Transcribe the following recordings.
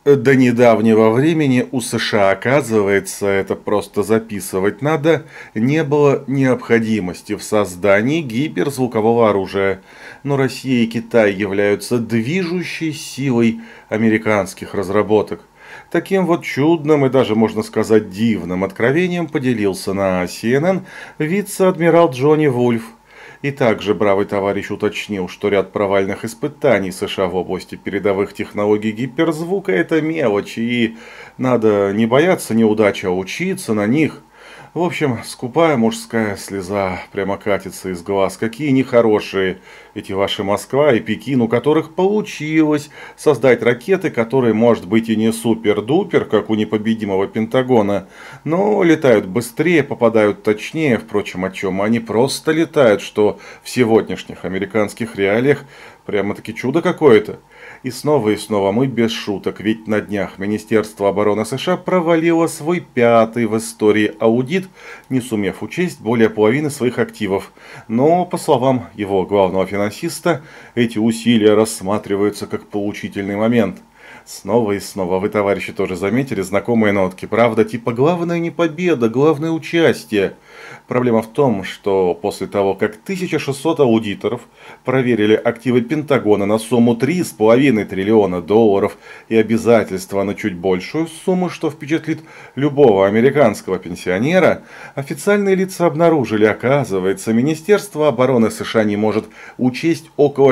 До недавнего времени у США, оказывается, это просто записывать надо, не было необходимости в создании гиперзвукового оружия. Но Россия и Китай являются движущей силой американских разработок. Таким вот чудным и даже, можно сказать, дивным откровением поделился на CNN вице-адмирал Джонни Вульф. И также бравый товарищ уточнил, что ряд провальных испытаний США в области передовых технологий гиперзвука – это мелочи, и надо не бояться неудач, а учиться на них. В общем, скупая мужская слеза прямо катится из глаз. Какие нехорошие эти ваши Москва и Пекин, у которых получилось создать ракеты, которые, может быть, и не супер-дупер, как у непобедимого Пентагона, но летают быстрее, попадают точнее. Впрочем, о чем они просто летают, что в сегодняшних американских реалиях прямо-таки чудо какое-то. И снова мы без шуток, ведь на днях Министерство обороны США провалило свой пятый в истории аудит, не сумев учесть более половины своих активов. Но, по словам его главного финансиста, эти усилия рассматриваются как поучительный момент. Снова и снова вы, товарищи, тоже заметили знакомые нотки. Правда, типа главное не победа, главное участие. Проблема в том, что после того, как 1600 аудиторов проверили активы Пентагона на сумму $3,5 триллиона и обязательства на чуть большую сумму, что впечатлит любого американского пенсионера, официальные лица обнаружили, оказывается, Министерство обороны США не может учесть около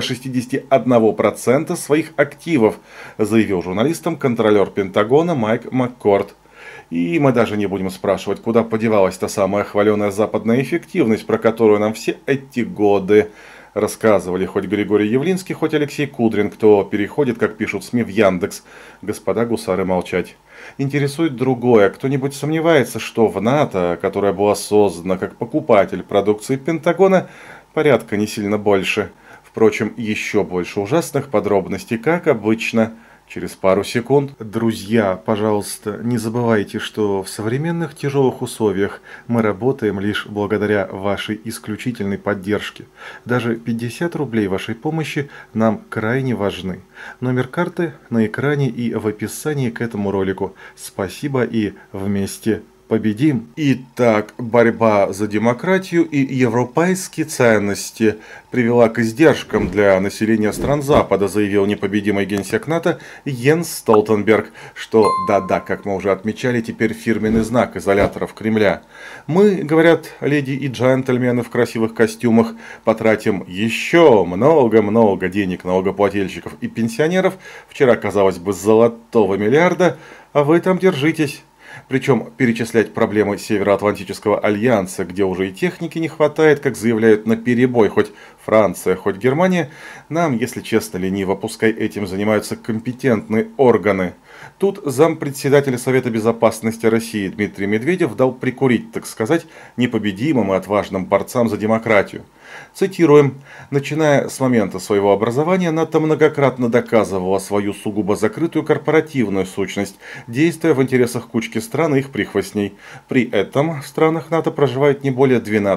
61% своих активов, заявил журналистам контролер Пентагона Майк Маккорд. И мы даже не будем спрашивать, куда подевалась та самая хваленая западная эффективность, про которую нам все эти годы рассказывали хоть Григорий Явлинский, хоть Алексей Кудрин, кто переходит, как пишут СМИ, в Яндекс. Господа гусары, молчать. Интересует другое. Кто-нибудь сомневается, что в НАТО, которая была создана как покупатель продукции Пентагона, порядка не сильно больше. Впрочем, еще больше ужасных подробностей, как обычно, через пару секунд. Друзья, пожалуйста, не забывайте, что в современных тяжелых условиях мы работаем лишь благодаря вашей исключительной поддержке. Даже 50 рублей вашей помощи нам крайне важны. Номер карты на экране и в описании к этому ролику. Спасибо и вместе победим. Итак, борьба за демократию и европейские ценности привела к издержкам для населения стран Запада, заявил непобедимый генсек НАТО Йенс Столтенберг, что, да-да, как мы уже отмечали, теперь фирменный знак изоляторов Кремля. Мы, говорят леди и джентльмены в красивых костюмах, потратим еще много-много денег налогоплательщиков и пенсионеров, вчера, казалось бы, золотого миллиарда, а вы там держитесь. Причем перечислять проблемы Североатлантического альянса, где уже и техники не хватает, как заявляют наперебой хоть Франция, хоть Германия, нам, если честно, лениво, пускай этим занимаются компетентные органы. Тут зампредседателя Совета Безопасности России Дмитрий Медведев дал прикурить, так сказать, непобедимым и отважным борцам за демократию. Цитируем. «Начиная с момента своего образования, НАТО многократно доказывала свою сугубо закрытую корпоративную сущность, действуя в интересах кучки стран и их прихвостней. При этом в странах НАТО проживает не более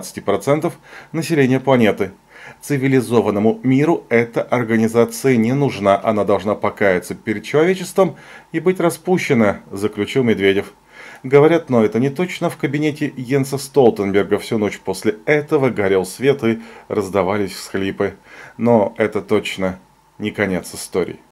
12% населения планеты. Цивилизованному миру эта организация не нужна, она должна покаяться перед человечеством и быть распущена», заключил Медведев. Говорят, но это не точно, в кабинете Йенса Столтенберга всю ночь после этого горел свет и раздавались всхлипы. Но это точно не конец истории.